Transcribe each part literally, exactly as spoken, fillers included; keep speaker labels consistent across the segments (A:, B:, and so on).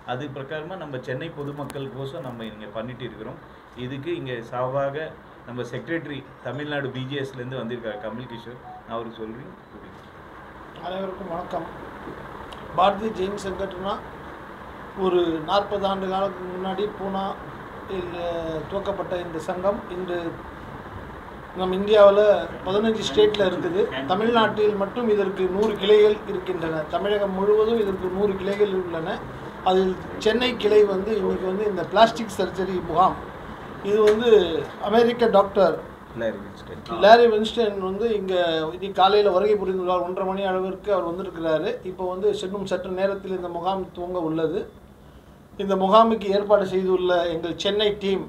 A: அது பிரகாரமாக நம்ம சென்னை பொதுமக்களுக்கோசம் நம்ம இங்கே பண்ணிட்டு இருக்கிறோம். இதுக்கு இங்கே சார்பாக நம்ம செக்ரட்டரி தமிழ்நாடு பிஜிஎஸ்லேருந்து வந்திருக்காரு கமல் கிஷோர், நான் அவருக்கு சொல்கிறேன்.
B: அனைவருக்கும் வணக்கம். பாரதிய ஜெயின் சங்கட்னா ஒரு நாற்பது ஆண்டு காலத்துக்கு முன்னாடி பூனா துவக்கப்பட்ட இந்த சங்கம் இன்று நம் இந்தியாவில் பதினஞ்சு ஸ்டேட்டில் இருக்குது. தமிழ்நாட்டில் மட்டும் இதற்கு நூறு கிளைகள் இருக்கின்றன. தமிழகம் முழுவதும் இதற்கு நூறு கிளைகள் உள்ளன. அதில் சென்னை கிளை வந்து இன்றைக்கி வந்து இந்த பிளாஸ்டிக் சர்ஜரி முகாம், இது வந்து அமெரிக்க டாக்டர் லாரி வின்ஸ்டன் வந்து இங்கே இன்னைக்கு காலையில் வருகை புரிந்துள்ளார். ஒன்றரை மணி அளவிற்கு அவர் வந்திருக்கிறாரு. இப்போ வந்து இன்னும் சற்று நேரத்தில் இந்த முகாம் துவங்க உள்ளது. இந்த முகாமுக்கு ஏற்பாடு செய்துள்ள எங்கள் Chennai team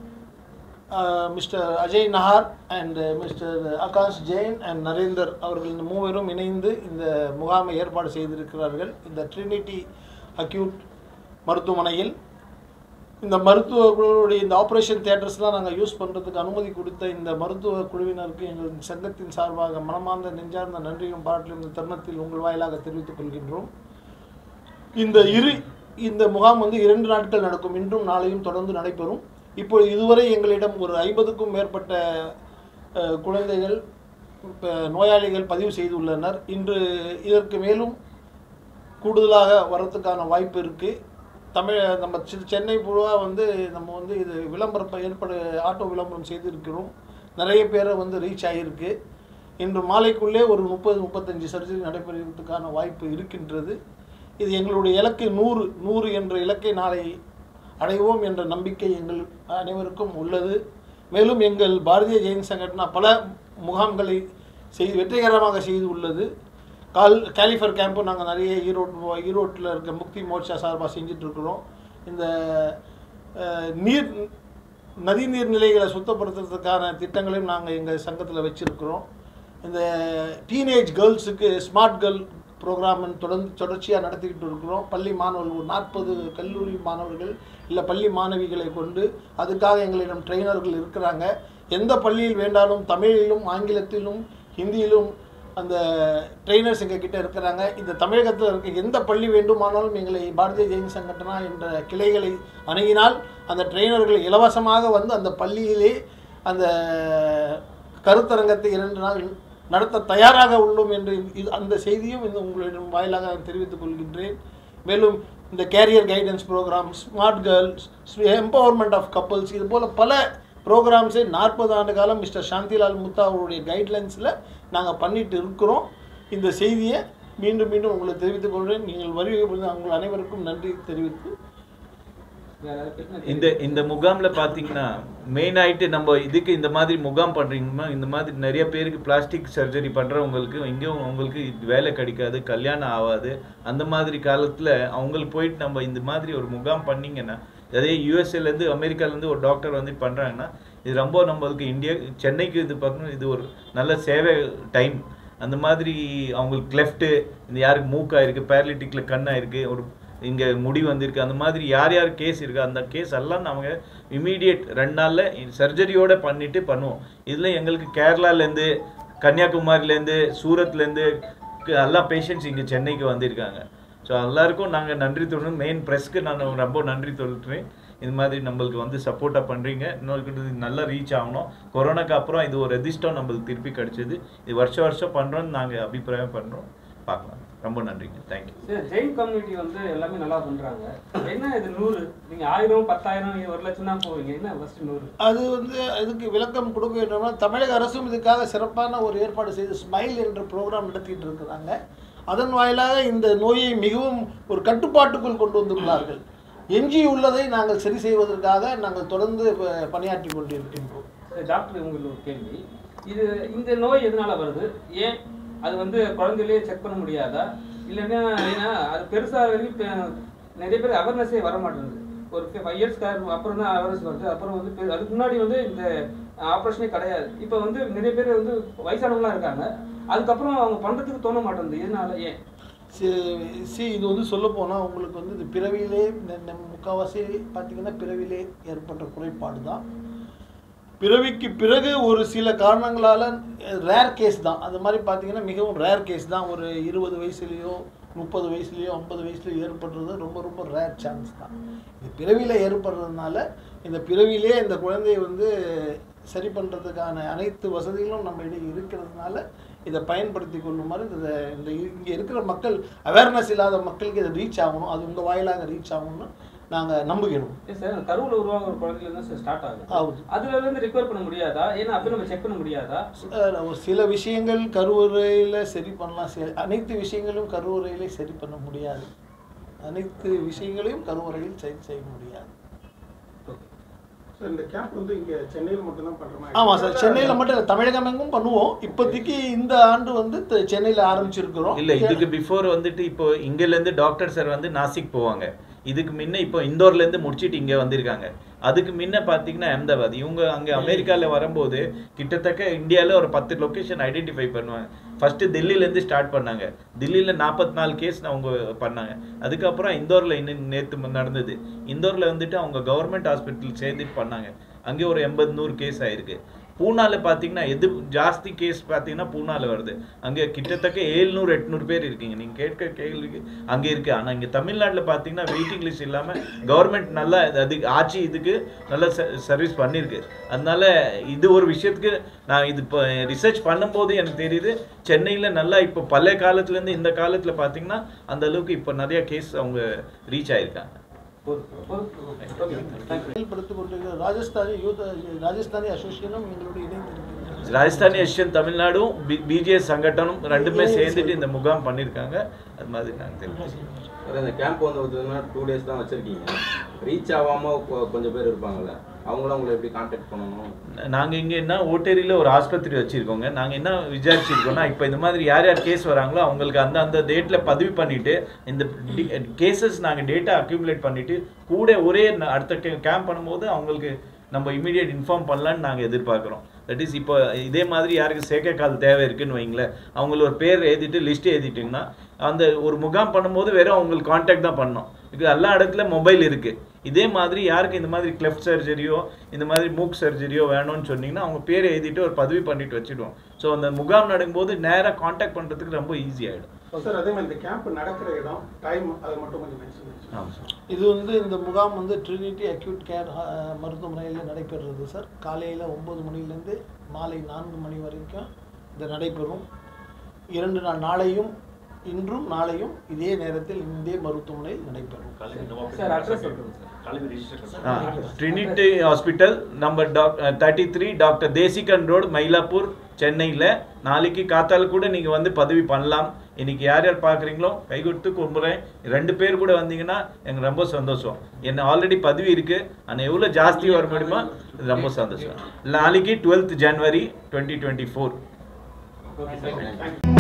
B: mister Ajay Nahar and mister Akash Jain and Narender அவர்கள் இந்த மூவரும் இணைந்து இந்த முகாமை ஏற்பாடு செய்திருக்கிறார்கள். இந்த ட்ரினிட்டி அக்யூட் மருத்துவமனையில் இந்த மருத்துவ குழுவுடைய இந்த ஆப்ரேஷன் தியேட்டர்ஸ்லாம் நாங்கள் யூஸ் பண்ணுறதுக்கு அனுமதி கொடுத்த இந்த மருத்துவ குழுவினருக்கு எங்கள் சங்கத்தின் சார்பாக மனமார்ந்த நெஞ்சார்ந்த நன்றியும் பாராட்டிலும் இந்த தருணத்தில் உங்கள் வாயிலாக தெரிவித்துக் கொள்கின்றோம். இந்த இரு இந்த முகாம் வந்து இரண்டு நாட்கள் நடக்கும். இன்றும் நாளையும் தொடர்ந்து நடைபெறும். இப்போது இதுவரை எங்களிடம் ஒரு ஐம்பதுக்கும் மேற்பட்ட குழந்தைகள் நோயாளிகள் பதிவு செய்துள்ளனர். இன்று இதற்கு மேலும் கூடுதலாக வரத்துக்கான வாய்ப்பு இருக்குது. தமிழ் நம்ம சென்னை புழுவாக வந்து நம்ம வந்து இது விளம்பரம் ஏற்பட ஆட்டோ விளம்பரம் செய்திருக்கிறோம். நிறைய பேரை வந்து ரீச் ஆகியிருக்கு. இன்று மாலைக்குள்ளே ஒரு முப்பது முப்பத்தஞ்சு சர்ஜரி நடைபெறுவதற்கான வாய்ப்பு இருக்கின்றது. இது எங்களுடைய இலக்கு நூறு நூறு என்ற இலக்கை நாளை அடைவோம் என்ற நம்பிக்கை எங்கள் அனைவருக்கும் உள்ளது. மேலும் எங்கள் பாரதிய ஜெயின் சங்கட்னா பல முகாம்களை செய்து வெற்றிகரமாக செய்து உள்ளது. கால் கேலிஃபர் கேம்பும் நாங்கள் நிறைய ஈரோடு ஈரோட்டில் இருக்க முக்தி மோர்ச்சா சார்பாக செஞ்சிட்ருக்கிறோம். இந்த நீர் நதி நீர்நிலைகளை சுத்தப்படுத்துறதுக்கான திட்டங்களையும் நாங்கள் எங்கள் சங்கத்தில் வச்சுருக்கிறோம். இந்த டீனேஜ் கேர்ள்ஸுக்கு ஸ்மார்ட் கேர்ள் ப்ரோக்ராம் தொடர்ந்து தொடர்ச்சியாக நடத்திக்கிட்டு இருக்கிறோம். பள்ளி மாணவர்கள் ஒரு நாற்பது கல்லூரி மாணவர்கள் இல்லை பள்ளி மாணவிகளை கொண்டு அதுக்காக எங்களிடம் ட்ரெயினர்கள் இருக்கிறாங்க. எந்த பள்ளியில் வேண்டாலும் தமிழிலும் ஆங்கிலத்திலும் ஹிந்தியிலும் அந்த ட்ரெயினர்ஸ் எங்கள் கிட்டே இருக்கிறாங்க. இந்த தமிழகத்தில் இருக்க எந்த பள்ளி வேண்டுமானாலும் எங்களை பாரதிய ஜெயின் சங்கட்டனா என்ற கிளைகளை அணுகினால் அந்த ட்ரெயினர்கள் இலவசமாக வந்து அந்த பள்ளியிலே அந்த கருத்தரங்கத்தை இரண்டு நாள் நடத்த தயாராக உள்ளோம் என்று இது அந்த செய்தியும் இந்த உங்களிடம் வாயிலாக தெரிவித்துக் கொள்கின்றேன். மேலும் இந்த career guidance programme, smart girls, empowerment of couples, இது போல் பல ப்ரோக்ராம்ஸை நாற்பது ஆண்டு காலம் மிஸ்டர் சாந்திலால் முத்தா அவருடைய கைட்லைன்ஸில் நாங்கள் பண்ணிட்டு இருக்கிறோம். இந்த செய்தியை மீண்டும் மீண்டும் உங்களுக்கு தெரிவித்துக் கொள்கிறேன். நீங்கள் வருகை புரிந்த உங்கள் அனைவருக்கும் நன்றி தெரிவித்து
A: இந்த இந்த முகாமில் பார்த்தீங்கன்னா மெயின் ஆகிட்டு நம்ம இதுக்கு இந்த மாதிரி முகாம் பண்ணுறீங்கன்னா இந்த மாதிரி நிறைய பேருக்கு பிளாஸ்டிக் சர்ஜரி பண்ணுறவங்களுக்கு இங்கேயும் அவங்களுக்கு வேலை கிடைக்காது, கல்யாணம் ஆகாது. அந்த மாதிரி காலத்தில் அவங்களுக்கு போயிட்டு நம்ம இந்த மாதிரி ஒரு முகாம் பண்ணிங்கன்னா, அதே யூஎஸ்ஏலேருந்து அமெரிக்காலேருந்து ஒரு டாக்டர் வந்து பண்ணுறாங்கன்னா இது ரொம்ப நம்மளுக்கு இந்தியா சென்னைக்கு இது பார்க்கணும். இது ஒரு நல்ல சேவை டைம். அந்த மாதிரி அவங்களுக்கு கிளெஃப்ட்டு இந்த யாருக்கு மூக்காயிருக்கு, பேரலிட்டிக்கில் கண்ணாயிருக்கு, ஒரு இங்கே முடி வந்திருக்கு, அந்த மாதிரி யார் யார் கேஸ் இருக்குது அந்த கேஸ் எல்லாம் நாங்கள் இமீடியட் ரெண்டு நாளில் சர்ஜரியோடு பண்ணிவிட்டு பண்ணுவோம். இதில் எங்களுக்கு கேரளாலேருந்து கன்னியாகுமரியிலேருந்து சூரத்லேருந்து எல்லா பேஷண்ட்ஸ் இங்கே சென்னைக்கு வந்திருக்காங்க. ஸோ எல்லாருக்கும் நாங்கள் நன்றி சொல்லணும். மெயின் ப்ரெஸ்க்கு நான் ரொம்ப நன்றி சொல்கிறேன். இது மாதிரி நம்மளுக்கு வந்து சப்போர்ட்டாக பண்ணுறீங்க. இன்னொரு நல்லா ரீச் ஆகணும். கொரோனாக்கு அப்புறம் இது ஒரு அதிர்ஷ்டம் நம்மளுக்கு திருப்பி கிடச்சிது. இது வருஷம் வருஷம் பண்ணுறோன்னு நாங்கள் அபிப்பிராயம் பண்ணுறோம். பார்க்கலாம். ரொம்ப நன்றிங்க. தேங்க்யூ.
C: சார், ஜெயின் கம்யூனிட்டி வந்து எல்லாமே நல்லா பண்ணுறாங்க. என்ன இது நூறு நீங்கள் ஆயிரம் பத்தாயிரம் ஒரு லட்சம் தான் போவீங்க, என்ன ஃபஸ்ட்டு நூறு?
B: அது வந்து இதுக்கு விளக்கம் கொடுக்க வேண்டும்னா தமிழக அரசும் இதுக்காக சிறப்பான ஒரு ஏற்பாடு செய்து ஸ்மைல் என்ற ப்ரோக்ராம் நடத்திட்டு இருக்கிறாங்க. அதன் வாயிலாக இந்த நோயை மிகவும் ஒரு கட்டுப்பாட்டுக்குள் கொண்டு வந்துள்ளார்கள். எஞ்சி உள்ளதை நாங்கள் சரி செய்வதற்காக நாங்கள் தொடர்ந்து பணியாற்றி கொண்டிருக்கின்றோம்.
C: டாக்டர், உங்களுக்கு ஒரு கேள்வி. இது இந்த நோய் எதனால வருது? ஏன் அது வந்து குழந்தையிலேயே செக் பண்ண முடியாதா? இல்லைன்னா ஏன்னா அது பெருசாக வரைக்கும் நிறைய பேர் அவேர்னஸே வர மாட்டேங்குது. ஒரு ஃபைவ் இயர்ஸ்க்கு அப்புறம் தான் அவேர்னஸ் வருது. அப்புறம் வந்து அதுக்கு முன்னாடி வந்து இந்த ஆப்ரேஷனே கிடையாது. இப்போ வந்து நிறைய பேர் வந்து வயசானவங்களாம் இருக்காங்க. அதுக்கப்புறம் அவங்க பண்ணுறதுக்கு தோண மாட்டேங்குது. இதனால ஏன்?
B: சி இது வந்து சொல்ல போனால் உங்களுக்கு வந்து இது பிறவியிலே முக்கால்வாசி பார்த்திங்கன்னா பிறவிலே ஏற்பட்ட குறைபாடு தான். பிறவிக்கு பிறகு ஒரு சில காரணங்களால் ரேர் கேஸ் தான். அது மாதிரி பார்த்திங்கன்னா மிகவும் ரேர் கேஸ் தான். ஒரு இருபது வயசுலேயோ முப்பது வயசுலேயோ ஐம்பது வயசுலையோ ஏற்படுறது ரொம்ப ரொம்ப ரேர் சான்ஸ் தான். இது பிறவியில் ஏற்படுறதுனால இந்த பிறவிலே இந்த குழந்தையை வந்து சரி பண்ணுறதுக்கான அனைத்து வசதிகளும் நம்ம இடையே இருக்கிறதுனால இதை பயன்படுத்தி கொள்ளுமாறு இந்த இந்த இங்கே இருக்கிற மக்கள் அவேர்னஸ் இல்லாத மக்களுக்கு இதை ரீச் ஆகணும், அது உங்கள் வாயிலாக ரீச் ஆகணும்னு நாங்கள் நம்புகிறோம்.
C: சார் கருவில் உருவாக ஒரு குழந்தையில தான் ஸ்டார்ட் ஆகுது. ஆகுது. அதுலேருந்து ரிகவர் பண்ண முடியாதா? ஏன்னா அப்போ நம்ம செக் பண்ண முடியாதா?
B: ஒரு சில விஷயங்கள் கருவறையில் சரி பண்ணலாம், சில அனைத்து விஷயங்களும் கருவறையிலே சரி பண்ண முடியாது. அனைத்து விஷயங்களையும் கருவறையில் சரி செய்ய முடியாது.
D: இந்த கேம்ப் வந்து இங்கே சென்னையில் மட்டும்தான் பண்ணுறோமா?
B: ஆமாம் சார், சென்னையில் மட்டும் இல்லை, தமிழகம் எங்கும் பண்ணுவோம். இப்போதைக்கு இந்த ஆண்டு வந்து சென்னையில் ஆரம்பிச்சிருக்கிறோம்.
A: இல்லை, இதுக்கு பிஃபோர் வந்துட்டு இப்போ இங்கேருந்து டாக்டர் சார் வந்து நாசிக் போவாங்க. இதுக்கு முன்ன இப்போ இந்தோர்லேருந்து முடிச்சுட்டு இங்கே வந்திருக்காங்க. அதுக்கு முன்ன பார்த்தீங்கன்னா அஹமதாபாத். இவங்க அங்கே அமெரிக்காவில் வரும்போது கிட்டத்தட்ட இந்தியாவில் ஒரு பத்து லொக்கேஷன் ஐடென்டிஃபை பண்ணுவாங்க. ஃபஸ்ட்டு டெல்லியிலேருந்து ஸ்டார்ட் பண்ணாங்க. டெல்லியில் நாற்பத்தி நாலு கேஸ் அவங்க பண்ணாங்க. அதுக்கப்புறம் இந்தோரில் இன்னும் நேற்று நடந்தது. இந்தோரில் வந்துட்டு அவங்க கவர்மெண்ட் ஹாஸ்பிட்டல் சேர்ந்துட்டு பண்ணாங்க. அங்கே ஒரு எண்பது நூறு கேஸ் ஆயிருக்கு. பூனாவில் பார்த்தீங்கன்னா எது ஜாஸ்தி கேஸ் பார்த்தீங்கன்னா பூனாவில் வருது. அங்கே கிட்டத்தட்ட ஏழ்நூறு எட்நூறு பேர் இருக்கீங்க. நீங்கள் கேட்க கேள்விக்கு அங்கே இருக்குது. ஆனால் இங்கே தமிழ்நாட்டில் பார்த்தீங்கன்னா வெயிட்டிங் லிஸ்ட் இல்லாமல் கவர்மெண்ட் நல்லா அது ஆட்சி இதுக்கு நல்லா சர்வீஸ் பண்ணியிருக்கு. அதனால இது ஒரு விஷயத்துக்கு நான் இது இப்போ ரிசர்ச் பண்ணும்போது எனக்கு தெரியுது சென்னையில் நல்லா இப்போ பழைய காலத்துலேருந்து இந்த காலத்தில் பார்த்தீங்கன்னா அந்த அளவுக்கு இப்போ நிறைய கேஸ் அவங்க ரீச் ஆகிருக்காங்க.
B: செயல்படுத்திக் கொண்டிருக்கிற ராஜஸ்தானி யூத் ராஜஸ்தானி அசோசியேஷனும் எங்களோட இணைந்திருக்கிறது.
A: ராஜஸ்தானி அசோசியேஷன் தமிழ்நாடும் பிஜேஎஸ் சங்கட்டனும் ரெண்டுமே சேர்ந்துட்டு இந்த முகாம் பண்ணியிருக்காங்க. அது மாதிரி நாங்கள் தெரியும்.
E: இந்த கேம்ப் வந்து பார்த்தீங்கன்னா டூ டேஸ் தான் வச்சுருக்கீங்க. ரீச் ஆகாமல் கொஞ்சம் பேர் இருப்பாங்கள்ல, அவங்களாம் உங்களை எப்படி கான்டாக்ட் பண்ணணும்?
A: நாங்கள் இங்கே என்ன ஓட்டேரியில் ஒரு ஆஸ்பத்திரி வச்சுருக்கோங்க. நாங்கள் என்ன விசாரிச்சிருக்கோன்னா இப்போ இந்த மாதிரி யார் யார் கேஸ் வராங்களோ அவங்களுக்கு அந்த அந்த டேட்டில் பதிவு பண்ணிவிட்டு இந்த கேசஸ் நாங்கள் டேட்டா அக்யூமுலேட் பண்ணிவிட்டு கூட ஒரே அடுத்த கேம்ப் பண்ணும்போது அவங்களுக்கு நம்ம இமீடியட் இன்ஃபார்ம் பண்ணலான்னு நாங்கள் எதிர்பார்க்குறோம். தட் இஸ் இப்போ இதே மாதிரி யாருக்கு சேர்க்கை கால் தேவை இருக்குன்னு வைங்களேன், அவங்கள ஒரு பேர் எழுதிட்டு லிஸ்ட் எழுதிட்டிங்கன்னா அந்த ஒரு முகாம் பண்ணும்போது வெறும் அவங்களுக்கு கான்டாக்ட் தான் பண்ணணும். இது எல்லா இடத்துல மொபைல் இருக்குது. இதே மாதிரி யாருக்கு இந்த மாதிரி கிளெஃப்ட் சர்ஜரியோ இந்த மாதிரி மூக் சர்ஜரியோ வேணும்னு சொன்னீங்கன்னா அவங்க பேரை எழுதிட்டு ஒரு பதிவு பண்ணிட்டு வச்சுடுவோம். ஸோ அந்த முகாம் நடக்கும்போது நேராக கான்டாக்ட் பண்ணுறதுக்கு ரொம்ப ஈஸி ஆகிடும்.
D: சார் அதே மாதிரி இந்த கேம்ப் நடக்கிற இடம் டைம் அதை மட்டும் கொஞ்சம் மென்ஷன் பண்ணுங்க.
A: ஆமாம் சார்.
B: இது வந்து இந்த முகாம் வந்து ட்ரினிட்டி அக்யூட் கேர் மருத்துவமனையில் நடைபெறுறது சார். காலையில் ஒம்பது மணிலேருந்து மாலை நான்கு மணி வரைக்கும் இது நடைபெறும். இரண்டு நாள் நாளையும் இன்றும் நாளையும் இதே நேரத்தில் இதே மருத்துவமனையில் நடைபெறும்.
A: ட்ரினிட்டி ஹாஸ்பிட்டல் நம்பர் டாக் thirty three doctor Desikan road Mylapore சென்னையில். நாளைக்கு காத்தால கூட நீங்கள் வந்து பதிவு பண்ணலாம். இன்னைக்கு யார் யார் பார்க்குறீங்களோ கை கொடுத்து கும்பிட்றேன். ரெண்டு பேர் கூட வந்தீங்கன்னா எனக்கு ரொம்ப சந்தோஷம். என்ன ஆல்ரெடி பதிவு இருக்குது, ஆனால் எவ்வளோ ஜாஸ்தி வர முடியுமா இது ரொம்ப சந்தோஷம். நாளைக்கு twelfth January twenty twenty four.